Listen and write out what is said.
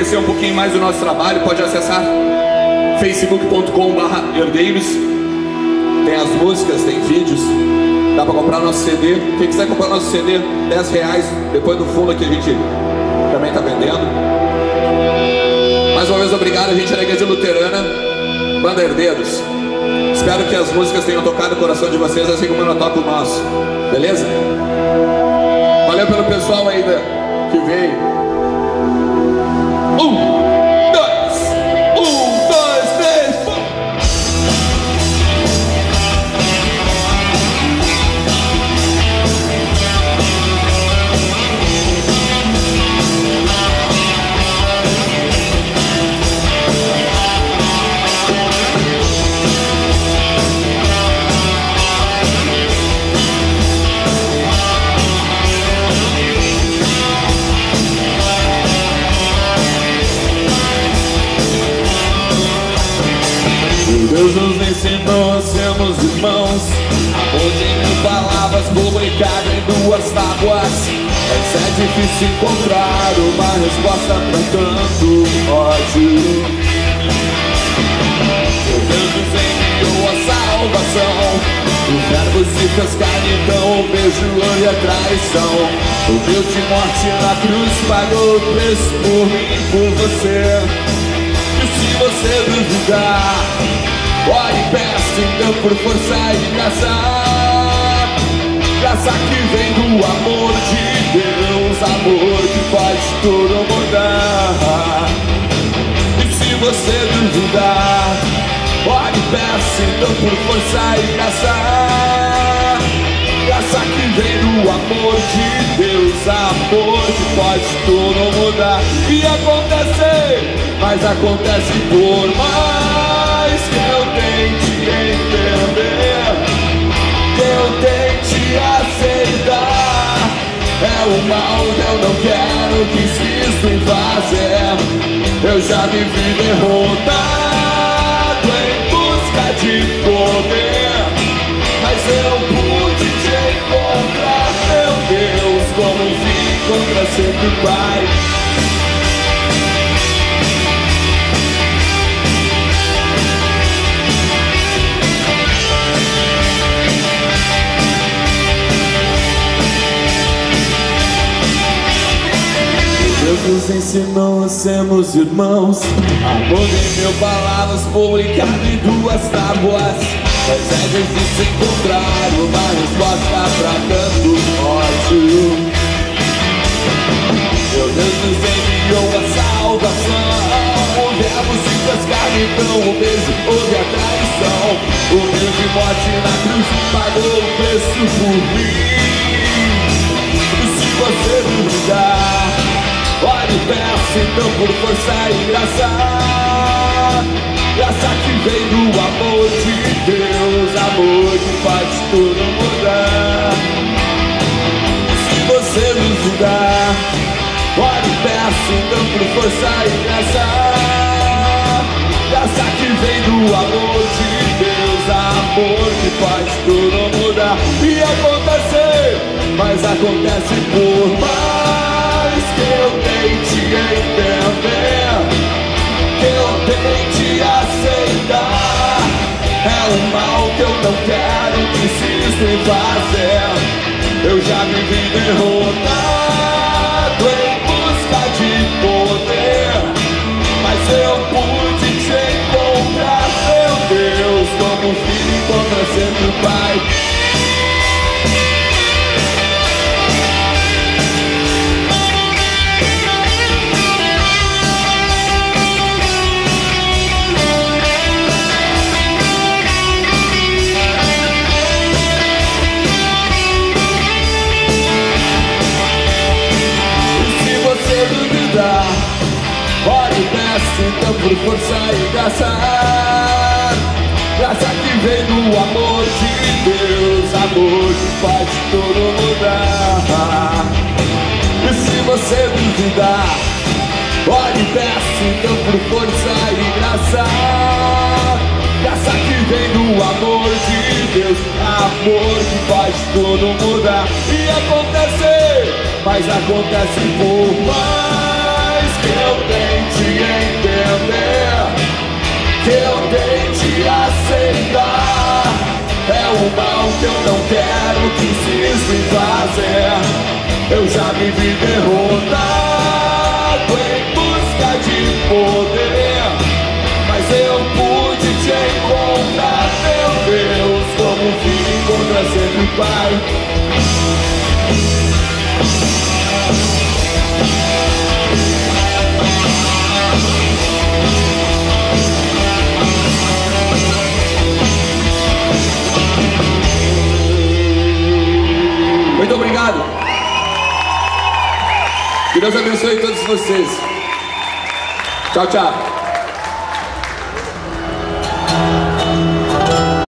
conhecer um pouquinho mais do nosso trabalho, pode acessar facebook.com/herdeiros. Tem as músicas, tem vídeos, dá pra comprar nosso CD. Quem quiser comprar nosso CD, R$10, depois do fundo que a gente também tá vendendo. Mais uma vez, obrigado. A gente é da Igreja Luterana, Banda Herdeiros. Espero que as músicas tenham tocado o coração de vocês, assim como eu toco o nosso. Beleza? Valeu pelo pessoal aí que veio. 1, 2, 3, 4. Deus nos ensinou a sermos irmãos, amor de 1000 palavras publicado em 2 tábuas. Mas é difícil encontrar uma resposta pra tanto ódio. Deus nos enviou a salvação, o verbo se fez carne, então o beijo e a traição. O Deus de morte na cruz pagou o preço por mim e por você. E se você duvidar, ore e peça então por força e graça. Graça que vem do amor de Deus, amor que faz tudo mudar. E se você duvidar, ore e peça então por força e graça. Graça que vem do amor de Deus, amor que faz tudo mudar. E acontece, mas acontece por mais que eu tente entender, que eu tente aceitar. É o mal que eu não quero, que insisto em fazer. Eu já me vi derrotado em busca de poder, mas eu pude te encontrar, meu Deus, como um filho encontra sempre o Pai. Deus nos ensinou a sermos irmãos, amor em 1000 palavras publicado em 2 tábuas. Mas é difícil encontrar uma resposta pra tanto ódio. Meu Deus nos enviou a salvação, o verbo se fez carne, então o beijo houve a traição. O Deus de morte na cruz pagou o preço por mim. E se você duvidar, ore e peça então por força e graça. Graça que vem do amor de Deus, amor que faz tudo mudar. Se você duvidar, ore e peça então por força e graça. Graça que vem do amor de Deus, amor que faz tudo mudar. E acontecer, mas acontece por mais que eu tente entender, que eu tente aceitar. É um mal que eu não quero, que insisto em fazer. Eu já me vi derrotado em busca de poder, mas eu pude te encontrar, meu Deus, como um filho encontra sempre o Pai. Ore e peça então por força e graça. Graça que vem do amor de Deus, amor que faz tudo mudar. E se você duvidar, ore e peça então por força e graça. Graça que vem do amor de Deus, amor que faz tudo mudar. E acontecer, mas acontece por mais que eu eu tente entender, que eu tente aceitar. É o mal que eu não quero que insiste fazer. Eu já me vi derrotado em busca de poder, mas eu pude te encontrar, meu Deus, como um filho encontra sempre o pai. Muito obrigado. Que Deus abençoe todos vocês. Tchau, tchau.